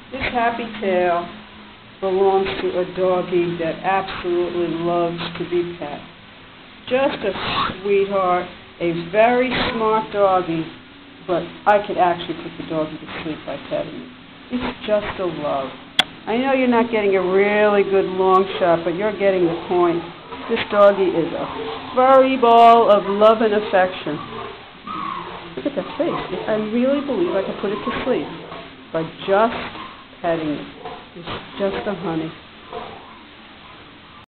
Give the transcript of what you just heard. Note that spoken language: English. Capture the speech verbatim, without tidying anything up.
This happy tail belongs to a doggie that absolutely loves to be pet. Just a sweetheart, a very smart doggie, but I could actually put the doggie to sleep by petting it. It's just a love. I know you're not getting a really good long shot, but you're getting the point. This doggie is a furry ball of love and affection. Look at that face. I really believe I could put it to sleep by just petting it. It's just a honey.